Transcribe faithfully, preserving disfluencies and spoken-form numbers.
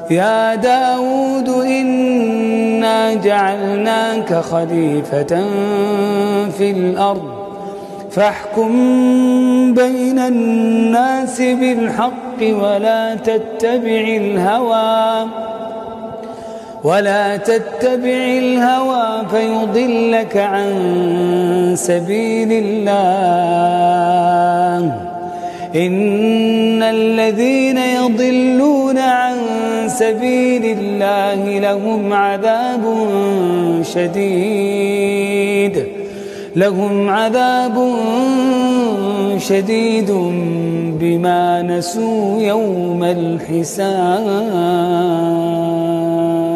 يا داود إنا جعلناك خليفة في الأرض فاحكم بين الناس بالحق ولا تتبع الهوى ولا تتبع الهوى فيضلك عن سبيل الله إن الذين يضلون عن سبيل الله لهم عذاب شديد لهم عذاب شديد بما نسوا يوم الحساب.